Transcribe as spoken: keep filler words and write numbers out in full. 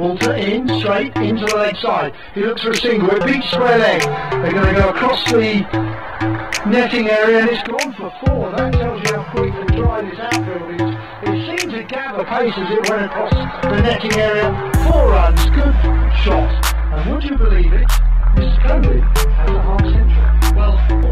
ball to in, straight into the leg side. He looks for a single, it beats square leg. They're going to go across the netting area and it's gone for four. That tells you how quick and dry this outfield is. It seemed to gather pace as it went across the netting area. Four runs, good shot. And would you believe it, Mister Coley has a half century. Well.